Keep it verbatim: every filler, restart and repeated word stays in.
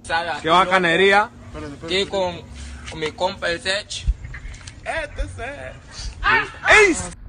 ¿Qué bacanería? Aquí con, con mi compa el Sech. Este es.